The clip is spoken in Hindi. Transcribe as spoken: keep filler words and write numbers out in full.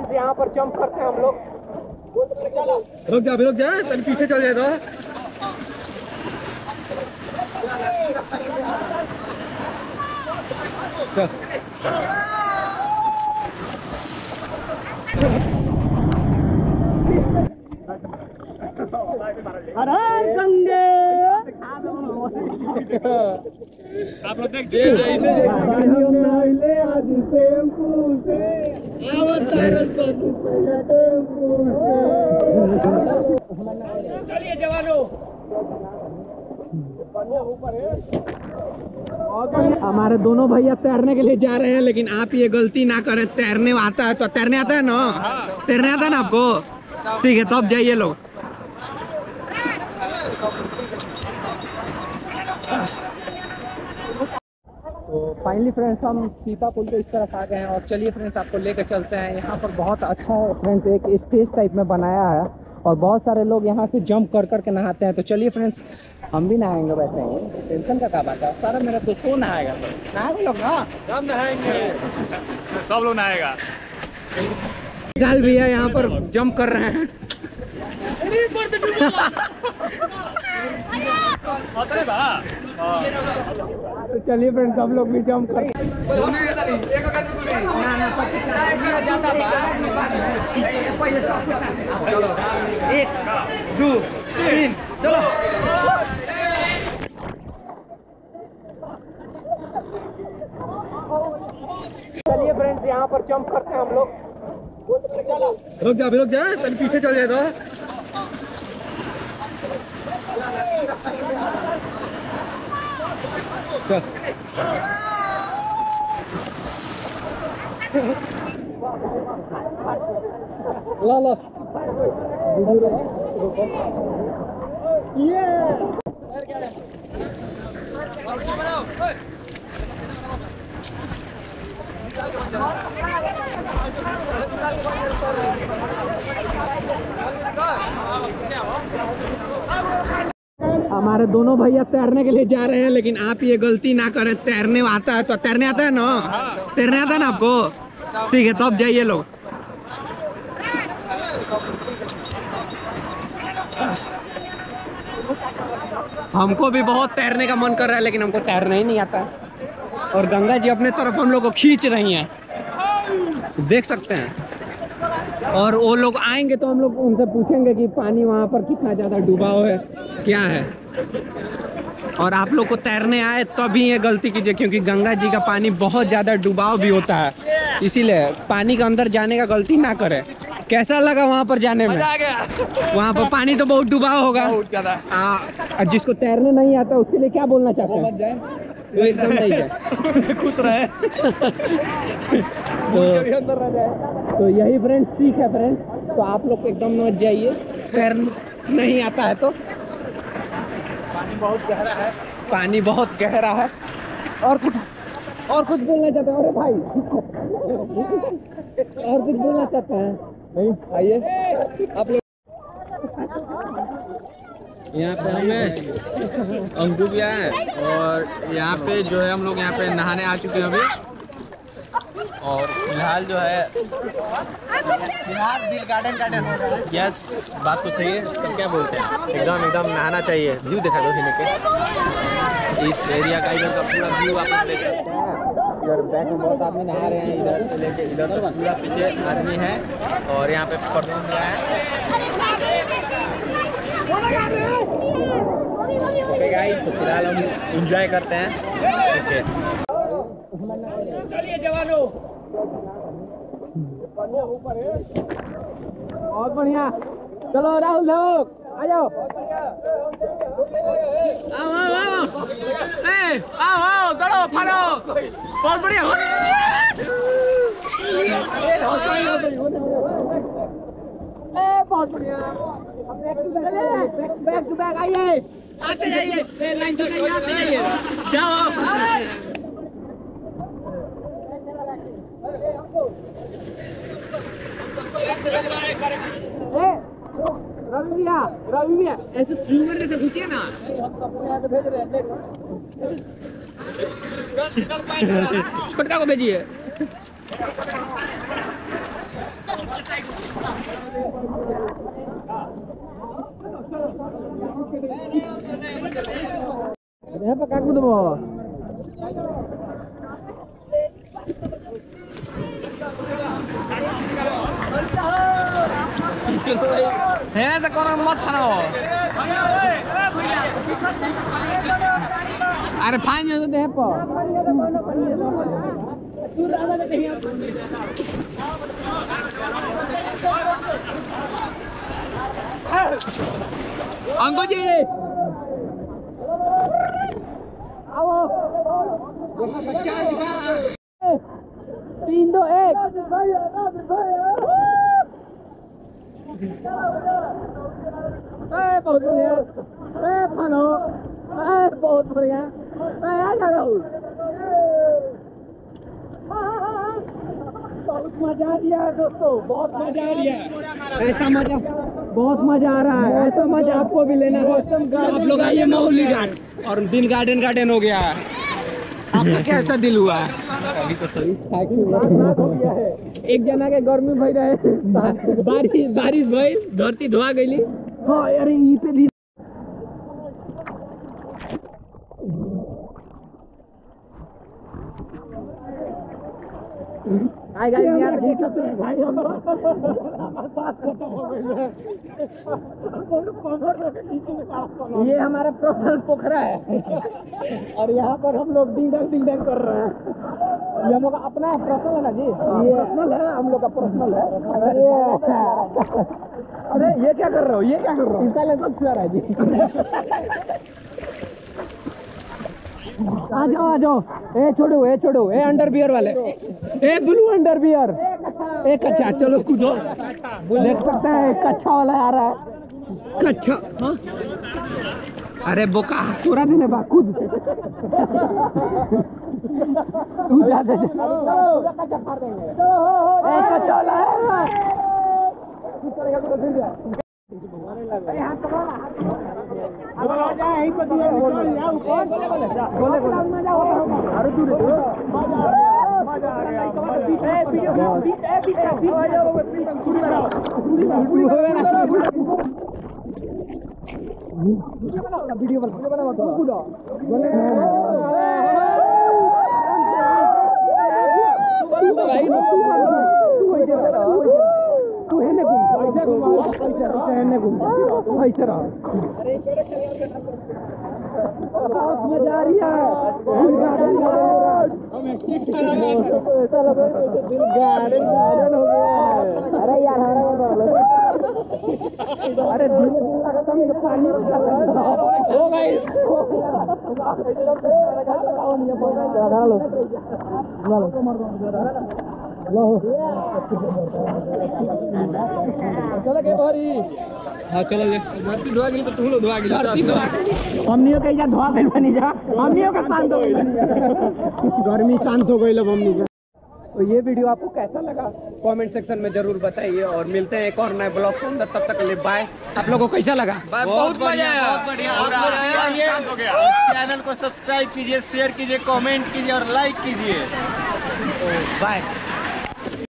फ्रेंड्स यहाँ पर जंप करते हैं हम लोग। रुक जा रुक जा, तन पीछे चल जाए तो। आप लोग देख चलिए जवानों। हमारे दोनों भैया तैरने के लिए जा रहे हैं, लेकिन आप ये गलती ना करें। तैरने आता है तो तैरने आता है ना, तैरने आता है ना आपको, ठीक है तो अब जाइए लोग। तो फाइनली फ्रेंड्स हम पीपा पुल के इस तरफ आ गए हैं, और चलिए फ्रेंड्स आपको लेकर चलते हैं। यहाँ पर बहुत अच्छा है फ्रेंड्स, एक स्टेज टाइप में बनाया है और बहुत सारे लोग यहाँ से जंप कर कर के नहाते हैं। तो चलिए फ्रेंड्स हम भी नहाएंगे, वैसे ही टेंशन का क्या बात है। सारा मेरा दोस्त तो नहाएगा, सर नहाएंगे लोग ना, हम नहाएंगे, सब लोग नहाएगा। जाल भैया यहाँ पर जंप कर रहे हैं। तो चलिए फ्रेंड्स हम लोग भी जंप कर। एक दो तीन चलो। चलिए फ्रेंड्स यहाँ पर जंप करते हैं हम लोग। रुक जा रुक जा, तन पीछे चल जाए तो। ला ला ये हमारे दोनों भैया तैरने के लिए जा रहे हैं, लेकिन आप ये गलती ना करें। तैरने आता है तो तैरने आता है ना, तैरने आता है ना आपको, ठीक है तो अब जाइए लोग। हमको भी बहुत तैरने का मन कर रहा है, लेकिन हमको तैरना ही नहीं आता है। और गंगा जी अपने तरफ हम लोग को खींच रही हैं, देख सकते हैं। और वो लोग आएंगे तो हम लोग उनसे पूछेंगे कि पानी वहाँ पर कितना ज़्यादा डूबाव है, क्या है। और आप लोग को तैरने आए तभी ये गलती कीजिए, क्योंकि गंगा जी का पानी बहुत ज़्यादा डूबाव भी होता है, इसीलिए पानी के अंदर जाने का गलती ना करें। कैसा लगा वहाँ पर जाने में? आ गया। वहाँ पर पानी तो बहुत डूबाव होगा, बहुत ज़्यादा। हाँ, जिसको तैरने नहीं आता उसके लिए क्या बोलना चाहते हैं? वो एकदम नहीं है, खुश रहे। तो, तो यही फ्रेंड्स सीख है फ्रेंड्स। तो आप लोग एकदम मत जाइए, तैरना नहीं आता है तो। पानी बहुत गहरा है, पानी बहुत गहरा है। और कुछ और कुछ बोलना चाहते हैं? अरे भाई और कुछ बोलना चाहते हैं? नहीं, आइए आप लोग। यहाँ पे हमें अंकु भी आए हैं, और यहाँ पे जो है हम लोग यहाँ पे नहाने आ चुके हैं अभी। और फिलहाल जो है बिहार दिल गार्डन गार्डन हो रहा है। यस, बात तो सही है। तो क्या बोलते हैं, एकदम एकदम नहाना चाहिए। व्यू देखा दो हिने के, इस एरिया का इधर का पूरा व्यू आप लोग देख सकते हैं। इधर बैक में बहुत आदमी नहा रहे हैं, इधर से लेके इधर तक पूरा पीछे आदमी है। और यहाँ पे परफॉर्म हो रहा है। ओके गाइस, तो फिलहाल हम एंजॉय करते हैं। ओके चलिए जवानों। बहुत बढ़िया, चलो राहुल लोग आ जाओ। आओ आओ आओ, ए आओ आओ, चलो फाड़ो, बहुत बढ़िया। ए बहुत बढ़िया, बैक टू बैक आइए, आते जाइए, लाइन से जाइए, आते जाइए, जाओ। रवि भैया, रवि भैया ऐसे स्विमर जैसे घुसिए ना। छोटका को भेजिए। यहाँ पे काकू दबो है तो कौन मत खाओ अरे फाइन जो दे पो अंकल जी आओ तीन दो एक बहुत बढ़िया फलो बहुत बढ़िया बहुत मजा आ रहा है दोस्तों बहुत मजा आ रहा है ऐसा मजा बहुत मजा आ रहा है ऐसा मजा आपको भी लेना है आप लोग आइए महुली घाट और दिन गार्डन गार्डन हो गया है आपका कैसा दिल हुआ अभी तो सही एक जना के गर्मी भई रहे बारिश बारिश भई धरती धोआ गईली हां अरे ई पे भी हाय गाइस यार देख सकते हैं भाई हमारे पास खत्म हो गई है ये हमारा पर्सनल पोखरा है और यहाँ पर हम लोग डिंग डंग डिंग डंग कर रहे हैं ये हम लोग का अपना पर्सनल है ना जी ये पर्सनल है हम लोग का पर्सनल है अरे अरे ये क्या कर रहे हो ये क्या कर रहे हो इंस्टॉलेशन सब छुआ रहा है जी आ जाओ आ जाओ ए छोड़ो ए छोड़ो ए अंडर बियर वाले ए ब्लू अंडर बियर ए कच्चा चलो कूदो देख सकते हैं कच्चा वाला आ रहा है कच्चा हाँ अरे बोका चोरा देने बा कूद तू जा दे कच्चा फाड़ देंगे ए कच्चा वाला है हाथ पकड़ो अब आ जा यहीं पे दिया निकल जा ऊपर बोले बोले मजा होता अरे तू रे मजा आ गया मजा आ गया ए वीडियो बीच ए बीच बीच आ जाओ पूरी बनाओ पूरी बनाओ वीडियो बनाओ वीडियो बनाओ तो कूदो बोले तू भाई तू है ना घूम ऐसे घूम ऐसे है ना घूम ऐसे रहो बहुत मजा आ रही है ऐसा लग रहा है दिल गार्डन गार्डन हो गया अरे यार अरे धीरे धीरे लगता है मेरे पानी हो गई चलो के भारी हां चलो ले धरती धोआ गेली तो तू लो धोआ गेली हमनियो के जा धोआ गइल बनी जा हमनियो का शांत हो गइल गर्मी शांत हो गइल हमनी का तो ये वीडियो आपको कैसा लगा कमेंट सेक्शन में जरूर बताइए और मिलते हैं एक और नए ब्लॉग के अंदर तब तक के लिए बाय आप लोगों को कैसा लगा बहुत मजा आया बहुत बढ़िया चैनल को सब्सक्राइब कीजिए शेयर कीजिए कमेंट कीजिए और लाइक कीजिए बाय।